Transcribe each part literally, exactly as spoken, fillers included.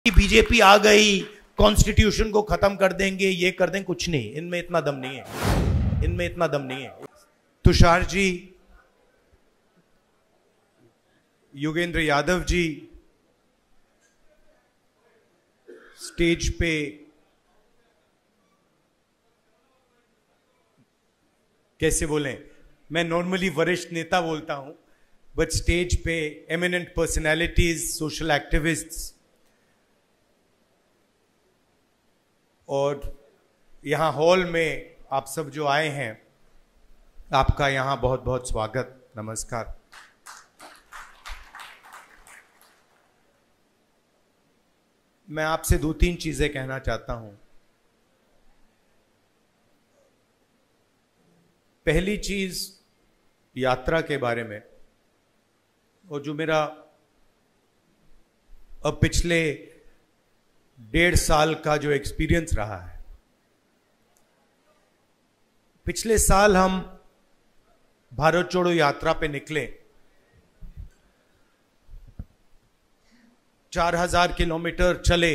BJP आ गई, constitution को खत्म कर देंगे, ये कर देंगे, कुछ नहीं, इनमें इतना दम नहीं है, इनमें इतना दम नहीं है। तुषार जी, योगेंद्र यादव जी स्टेज पे कैसे बोलें, मैं नॉर्मली वरिष्ठ नेता बोलता हूं, बट स्टेज पे एमिनेंट पर्सनैलिटीज, सोशल एक्टिविस्ट्स और यहां हॉल में आप सब जो आए हैं, आपका यहां बहुत बहुत स्वागत, नमस्कार। मैं आपसे दो तीन चीजें कहना चाहता हूं। पहली चीज यात्रा के बारे में, और जो मेरा अब पिछले डेढ़ साल का जो एक्सपीरियंस रहा है। पिछले साल हम भारत जोड़ो यात्रा पे निकले, चार हजार किलोमीटर चले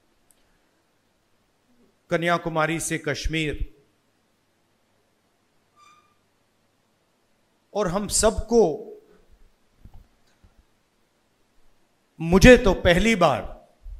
कन्याकुमारी से कश्मीर, और हम सबको, मुझे तो पहली बार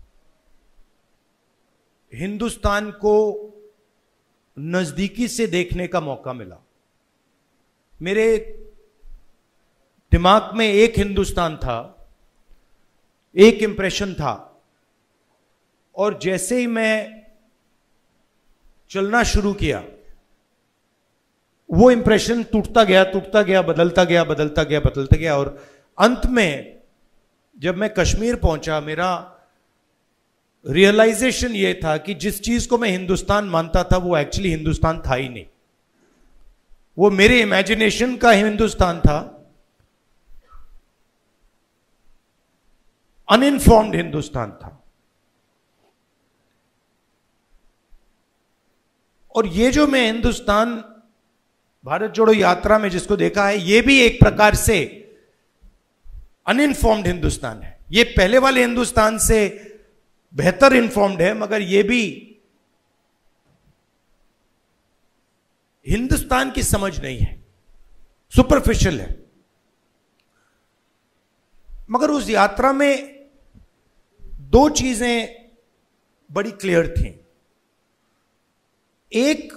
हिंदुस्तान को नजदीकी से देखने का मौका मिला। मेरे दिमाग में एक हिंदुस्तान था, एक इंप्रेशन था, और जैसे ही मैं चलना शुरू किया, वो इंप्रेशन टूटता गया, टूटता गया, बदलता गया, बदलता गया, बदलता गया, और अंत में जब मैं कश्मीर पहुंचा, मेरा रियलाइजेशन ये था कि जिस चीज को मैं हिंदुस्तान मानता था, वो एक्चुअली हिंदुस्तान था ही नहीं। वो मेरे इमेजिनेशन का हिंदुस्तान था, अनइन्फॉर्म्ड हिंदुस्तान था। और ये जो मैं हिंदुस्तान भारत जोड़ो यात्रा में जिसको देखा है, ये भी एक प्रकार से अनइन्फॉर्म्ड हिंदुस्तान है। ये पहले वाले हिंदुस्तान से बेहतर इन्फॉर्म्ड है, मगर यह भी हिंदुस्तान की समझ नहीं है, सुपरफिशियल है। मगर उस यात्रा में दो चीजें बड़ी क्लियर थी। एक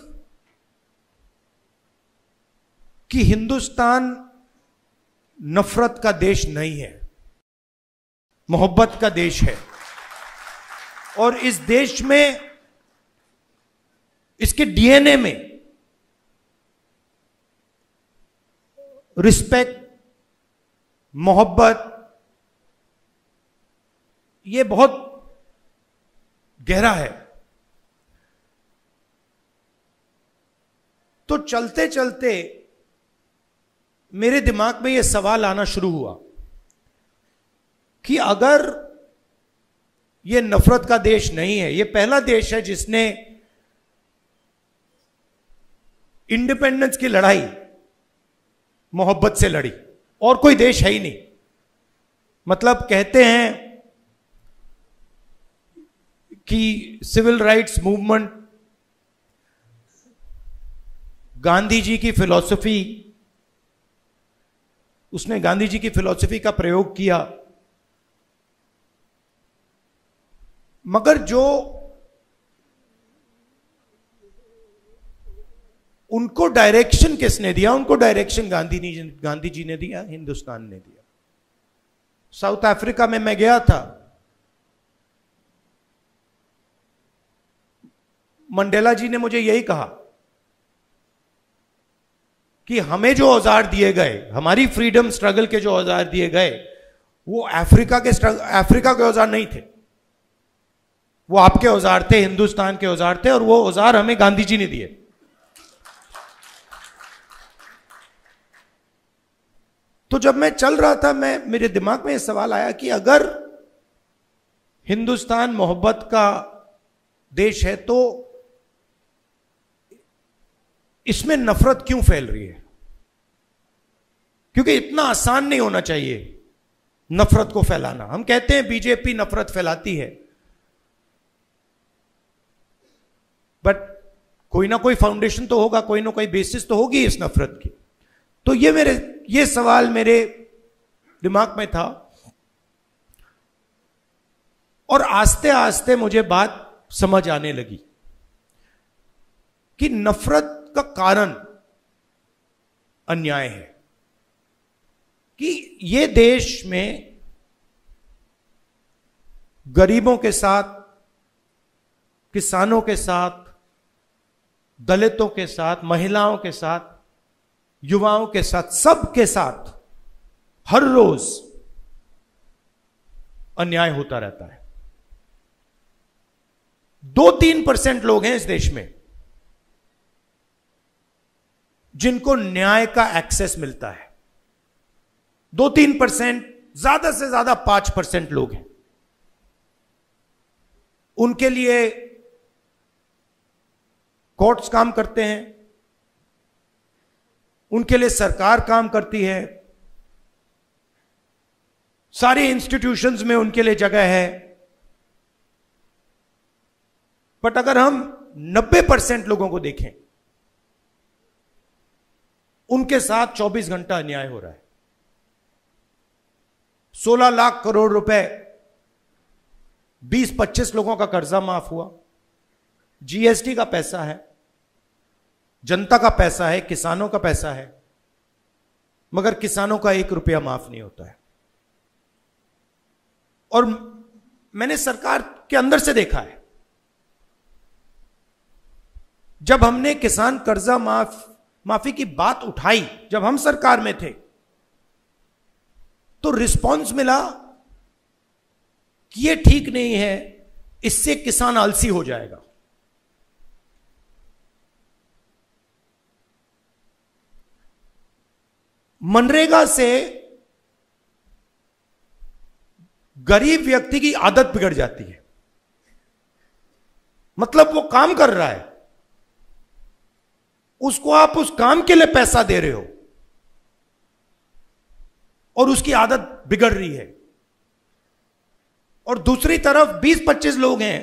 कि हिंदुस्तान नफरत का देश नहीं है, मोहब्बत का देश है, और इस देश में, इसके डीएनए में रिस्पेक्ट, मोहब्बत, ये बहुत गहरा है। तो चलते चलते मेरे दिमाग में यह सवाल आना शुरू हुआ कि अगर ये नफरत का देश नहीं है, ये पहला देश है जिसने इंडिपेंडेंस की लड़ाई मोहब्बत से लड़ी, और कोई देश है ही नहीं। मतलब कहते हैं कि civil rights movement, Gandhi ji की फिलॉसफी, उसने गांधी जी की फिलॉसफी का प्रयोग किया, मगर जो उनको डायरेक्शन किसने दिया? उनको डायरेक्शन गांधी जी गांधी जी ने दिया, हिंदुस्तान ने दिया। साउथ अफ्रीका में मैं गया था, मंडेला जी ने मुझे यही कहा कि हमें जो औजार दिए गए, हमारी फ्रीडम स्ट्रगल के जो औजार दिए गए, वो अफ्रीका के अफ्रीका के औजार नहीं थे, वो आपके औजार थे, हिंदुस्तान के औजार थे, और वो औजार हमें गांधी जी ने दिए। तो जब मैं चल रहा था, मैं मेरे दिमाग में यह सवाल आया कि अगर हिंदुस्तान मोहब्बत का देश है, तो इसमें नफरत क्यों फैल रही है? क्योंकि इतना आसान नहीं होना चाहिए नफरत को फैलाना। हम कहते हैं बीजेपी नफरत फैलाती है, बट कोई ना कोई फाउंडेशन तो होगा, कोई ना कोई बेसिस तो होगी इस नफरत की। तो ये मेरे ये सवाल मेरे दिमाग में था, और आस्ते आस्ते मुझे बात समझ आने लगी कि नफरत का कारण अन्याय है, कि ये देश में गरीबों के साथ, किसानों के साथ, दलितों के साथ, महिलाओं के साथ, युवाओं के साथ, सबके साथ हर रोज अन्याय होता रहता है। दो तीन परसेंट लोग हैं इस देश में जिनको न्याय का एक्सेस मिलता है। दो तीन परसेंट, ज्यादा से ज्यादा पांच परसेंट लोग हैं। उनके लिए कोर्ट्स काम करते हैं, उनके लिए सरकार काम करती है, सारी इंस्टीट्यूशंस में उनके लिए जगह है। बट अगर हम नब्बे परसेंट लोगों को देखें, उनके साथ चौबीस घंटा अन्याय हो रहा है। सोलह लाख करोड़ रुपए बीस पच्चीस लोगों का कर्जा माफ हुआ। जीएसटी का पैसा है, जनता का पैसा है, किसानों का पैसा है, मगर किसानों का एक रुपया माफ नहीं होता है। और मैंने सरकार के अंदर से देखा है, जब हमने किसान कर्जा माफ माफी की बात उठाई, जब हम सरकार में थे, तो रिस्पांस मिला कि यह ठीक नहीं है, इससे किसान आलसी हो जाएगा। मनरेगा से गरीब व्यक्ति की आदत बिगड़ जाती है। मतलब वो काम कर रहा है, उसको आप उस काम के लिए पैसा दे रहे हो और उसकी आदत बिगड़ रही है। और दूसरी तरफ बीस पच्चीस लोग हैं,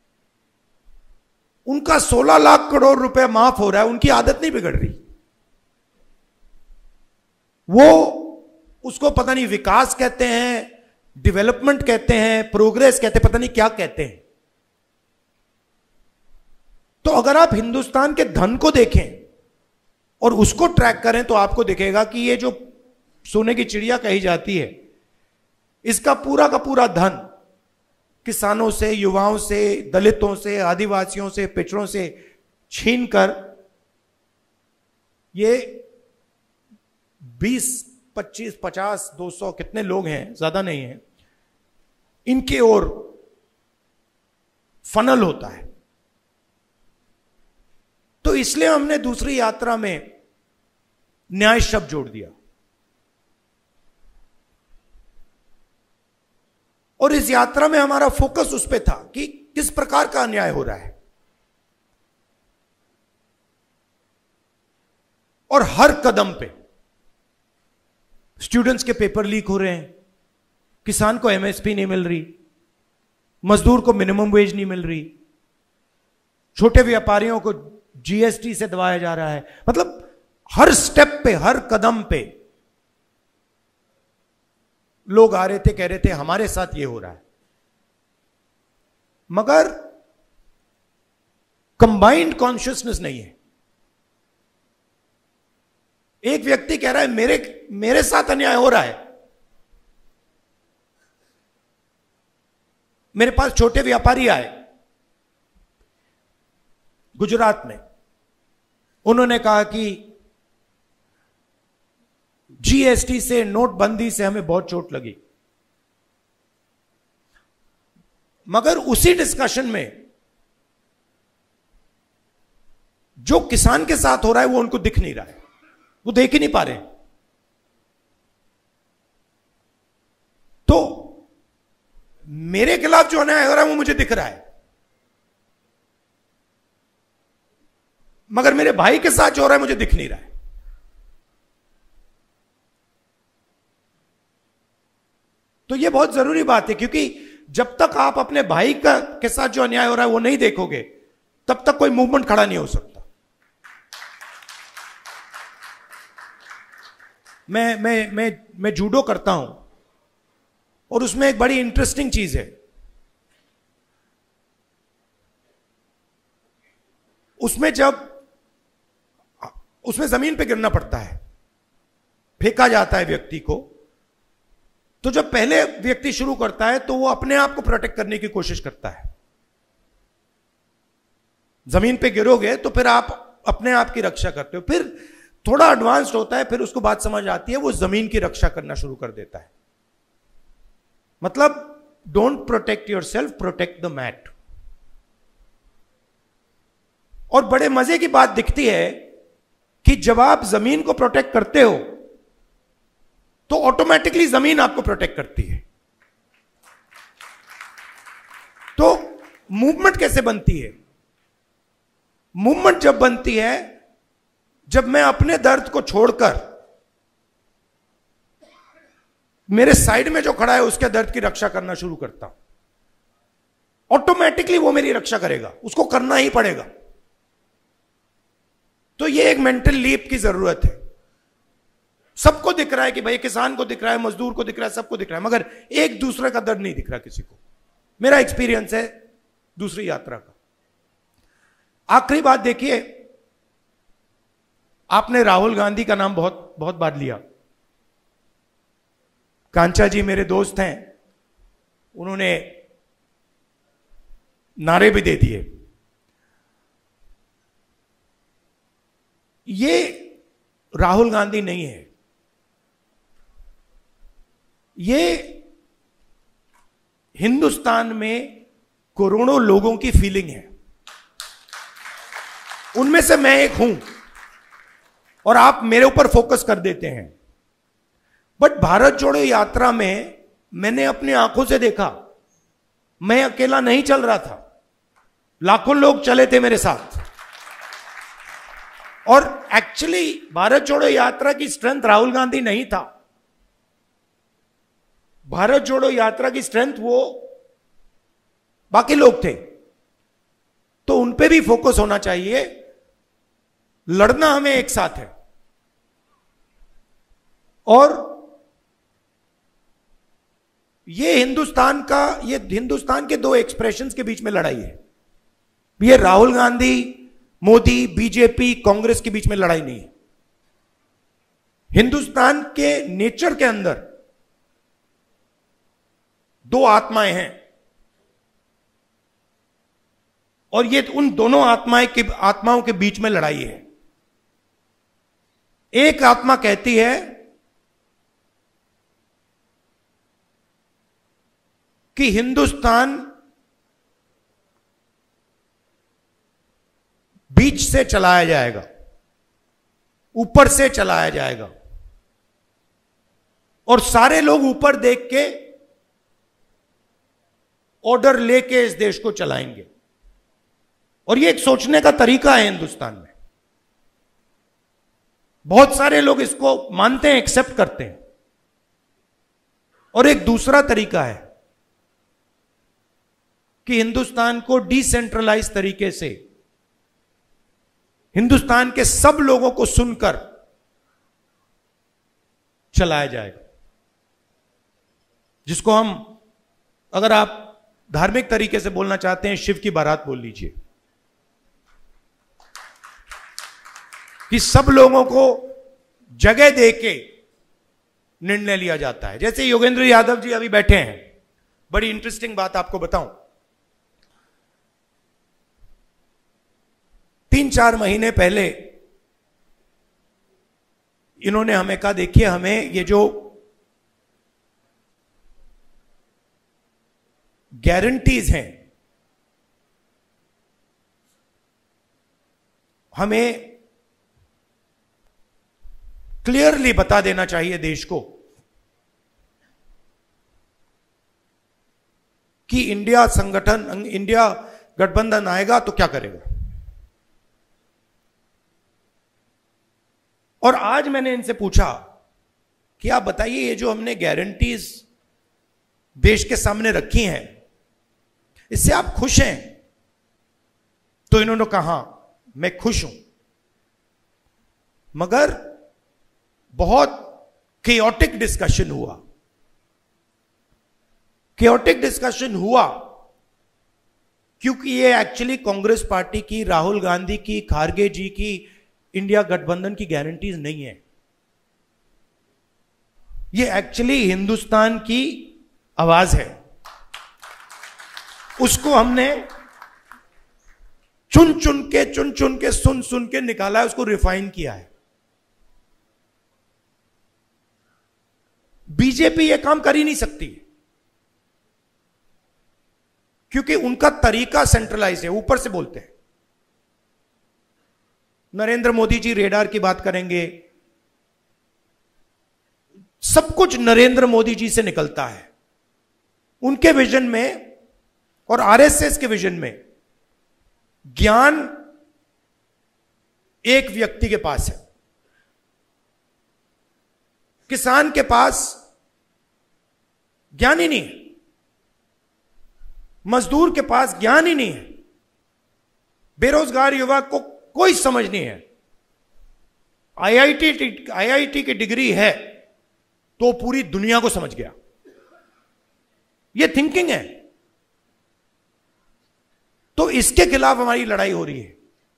उनका सोलह लाख करोड़ रुपए माफ हो रहा है, उनकी आदत नहीं बिगड़ रही। वो उसको पता नहीं विकास कहते हैं, डेवलपमेंट कहते हैं, प्रोग्रेस कहते हैं, पता नहीं क्या कहते हैं। तो अगर आप हिंदुस्तान के धन को देखें और उसको ट्रैक करें तो आपको दिखेगा कि ये जो सोने की चिड़िया कही जाती है, इसका पूरा का पूरा धन किसानों से, युवाओं से, दलितों से, आदिवासियों से, पिछड़ों से छीनकर ये बीस पच्चीस पचास दो सौ कितने लोग हैं, ज्यादा नहीं है, इनके ओर फनल होता है। तो इसलिए हमने दूसरी यात्रा में न्याय शब्द जोड़ दिया। और इस यात्रा में हमारा फोकस उस पे था कि किस प्रकार का अन्याय हो रहा है। और हर कदम पे स्टूडेंट्स के पेपर लीक हो रहे हैं, किसान को एमएसपी नहीं मिल रही, मजदूर को मिनिमम वेज नहीं मिल रही, छोटे व्यापारियों को जीएसटी से दबाया जा रहा है। मतलब हर स्टेप पे, हर कदम पे लोग आ रहे थे, कह रहे थे हमारे साथ ये हो रहा है। मगर कंबाइंड कॉन्शियसनेस नहीं है। एक व्यक्ति कह रहा है मेरे मेरे साथ अन्याय हो रहा है। मेरे पास छोटे व्यापारी आए गुजरात में, उन्होंने कहा कि जीएसटी से, नोटबंदी से हमें बहुत चोट लगी। मगर उसी डिस्कशन में जो किसान के साथ हो रहा है वो उनको दिख नहीं रहा है, वो देख ही नहीं पा रहे। तो मेरे खिलाफ जो अन्याय हो रहा है वो मुझे दिख रहा है, मगर मेरे भाई के साथ जो हो रहा है मुझे दिख नहीं रहा है। तो यह बहुत जरूरी बात है, क्योंकि जब तक आप अपने भाई का के साथ जो अन्याय हो रहा है वो नहीं देखोगे, तब तक कोई मूवमेंट खड़ा नहीं हो सकता। मैं मैं मैं मैं जूडो करता हूं और उसमें एक बड़ी इंटरेस्टिंग चीज है, उसमें जब उसमें जमीन पे गिरना पड़ता है, फेंका जाता है व्यक्ति को, तो जब पहले व्यक्ति शुरू करता है तो वो अपने आप को प्रोटेक्ट करने की कोशिश करता है। जमीन पे गिरोगे तो फिर आप अपने आप की रक्षा करते हो, फिर थोड़ा एडवांस्ड होता है, फिर उसको बात समझ आती है, वो जमीन की रक्षा करना शुरू कर देता है। मतलब don't protect yourself, protect the mat. और बड़े मजे की बात दिखती है कि जब आप जमीन को प्रोटेक्ट करते हो तो ऑटोमेटिकली जमीन आपको प्रोटेक्ट करती है। तो मूवमेंट कैसे बनती है? मूवमेंट जब बनती है जब मैं अपने दर्द को छोड़कर मेरे साइड में जो खड़ा है उसके दर्द की रक्षा करना शुरू करता हूं, ऑटोमेटिकली वो मेरी रक्षा करेगा, उसको करना ही पड़ेगा। तो ये एक मेंटल लीप की जरूरत है। सबको दिख रहा है कि भाई किसान को दिख रहा है, मजदूर को दिख रहा है, सबको दिख रहा है, मगर एक दूसरे का दर्द नहीं दिख रहा किसी को। मेरा एक्सपीरियंस है दूसरी यात्रा का। आखिरी बात देखिए, आपने राहुल गांधी का नाम बहुत बहुत बार लिया। कांचा जी मेरे दोस्त हैं, उन्होंने नारे भी दे दिए। ये राहुल गांधी नहीं है, ये हिंदुस्तान में करोड़ों लोगों की फीलिंग है। उनमें से मैं एक हूं और आप मेरे ऊपर फोकस कर देते हैं। बट भारत जोड़ो यात्रा में मैंने अपनी आंखों से देखा, मैं अकेला नहीं चल रहा था, लाखों लोग चले थे मेरे साथ। और एक्चुअली भारत जोड़ो यात्रा की स्ट्रेंथ राहुल गांधी नहीं था। भारत जोड़ो यात्रा की स्ट्रेंथ वो बाकी लोग थे। तो उन पे भी फोकस होना चाहिए। लड़ना हमें एक साथ है। और ये हिंदुस्तान का, ये हिंदुस्तान के दो एक्सप्रेशंस के बीच में लड़ाई है। ये राहुल गांधी, मोदी, बीजेपी, कांग्रेस के बीच में लड़ाई नहीं है। हिंदुस्तान के नेचर के अंदर दो आत्माएं हैं और ये उन दोनों आत्माएं के आत्माओं के बीच में लड़ाई है। एक आत्मा कहती है कि हिंदुस्तान बीच से चलाया जाएगा, ऊपर से चलाया जाएगा और सारे लोग ऊपर देख के ऑर्डर लेके इस देश को चलाएंगे। और ये एक सोचने का तरीका है हिंदुस्तान में। बहुत सारे लोग इसको मानते हैं, एक्सेप्ट करते हैं। और एक दूसरा तरीका है कि हिंदुस्तान को डिसेंट्रलाइज तरीके से, हिंदुस्तान के सब लोगों को सुनकर चलाया जाएगा, जिसको हम, अगर आप धार्मिक तरीके से बोलना चाहते हैं, शिव की बारात बोल लीजिए। कि सब लोगों को जगह देके निर्णय लिया जाता है। जैसे योगेंद्र यादव जी अभी बैठे हैं, बड़ी इंटरेस्टिंग बात आपको बताऊं। तीन चार महीने पहले इन्होंने हमें कहा, देखिए हमें ये जो गारंटीज हैं, हमें क्लियरली बता देना चाहिए देश को कि इंडिया संगठन, इंडिया गठबंधन आएगा तो क्या करेगा। और आज मैंने इनसे पूछा कि आप बताइए, ये जो हमने गारंटीज देश के सामने रखी हैं, इससे आप खुश हैं? तो इन्होंने कहा मैं खुश हूं, मगर बहुत केओटिक डिस्कशन हुआ। केओटिक डिस्कशन हुआ क्योंकि ये एक्चुअली कांग्रेस पार्टी की, राहुल गांधी की, खारगे जी की इंडिया गठबंधन की गारंटीज नहीं है। ये एक्चुअली हिंदुस्तान की आवाज है। उसको हमने चुन चुन के चुन चुन के सुन सुन के निकाला है, उसको रिफाइन किया है। बीजेपी ये काम कर ही नहीं सकती क्योंकि उनका तरीका सेंट्रलाइज है, ऊपर से बोलते हैं। नरेंद्र मोदी जी रेडार की बात करेंगे, सब कुछ नरेंद्र मोदी जी से निकलता है। उनके विजन में और आरएसएस के विजन में ज्ञान एक व्यक्ति के पास है। किसान के पास ज्ञान ही नहीं है, मजदूर के पास ज्ञान ही नहीं है, बेरोजगार युवा को कोई समझ नहीं है। आईआईटी आईआईटी की डिग्री है तो पूरी दुनिया को समझ गया। यह थिंकिंग है। तो इसके खिलाफ हमारी लड़ाई हो रही है।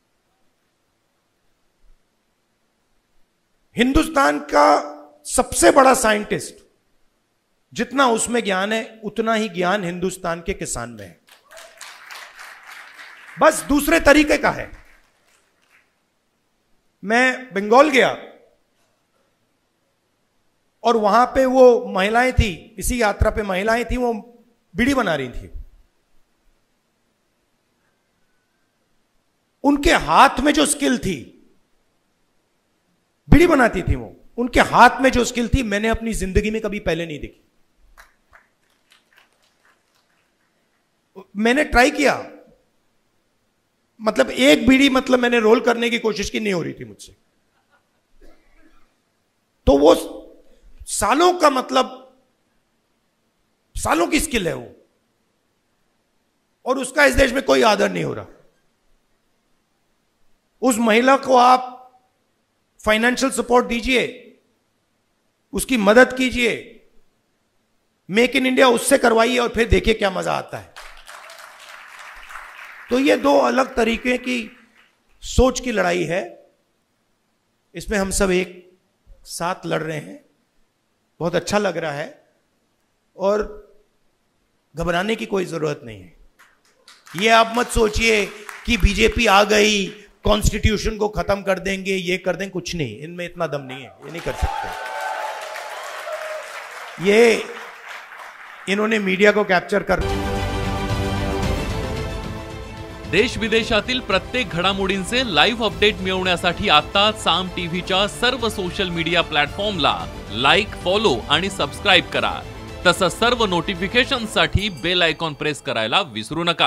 हिंदुस्तान का सबसे बड़ा साइंटिस्ट, जितना उसमें ज्ञान है उतना ही ज्ञान हिंदुस्तान के किसान में है, बस दूसरे तरीके का है। मैं बंगाल गया और वहां पे वो महिलाएं थी, इसी यात्रा पे महिलाएं थी, वो बीड़ी बना रही थी। उनके हाथ में जो स्किल थी, बीड़ी बनाती थी वो, उनके हाथ में जो स्किल थी मैंने अपनी जिंदगी में कभी पहले नहीं देखी। मैंने ट्राई किया, मतलब एक बीड़ी मतलब मैंने रोल करने की कोशिश की, नहीं हो रही थी मुझसे। तो वो सालों का, मतलब सालों की स्किल है वो, और उसका इस देश में कोई आदर नहीं हो रहा। उस महिला को आप फाइनेंशियल सपोर्ट दीजिए, उसकी मदद कीजिए, मेक इन इंडिया उससे करवाइए और फिर देखिए क्या मजा आता है। तो ये दो अलग तरीके की सोच की लड़ाई है। इसमें हम सब एक साथ लड़ रहे हैं। बहुत अच्छा लग रहा है और घबराने की कोई जरूरत नहीं है। ये आप मत सोचिए कि बीजेपी आ गई, कॉन्स्टिट्यूशन को खत्म कर देंगे, ये कर देंगे, कुछ नहीं, इनमें इतना दम नहीं है, ये नहीं कर सकते। ये इन्होंने मीडिया को कॅप्चर कर। देश विदेशातील प्रत्येक घडामोडींचे लाईव्ह अपडेट मिळवण्यासाठी आता साम टीव्हीच्या सर्व सोशल मीडिया प्लॅटफॉर्मला लाईक, फॉलो आणि सबस्क्राइब करा। तसंच सर्व नोटिफिकेशनसाठी बेल आयकॉन प्रेस करायला विसरू नका।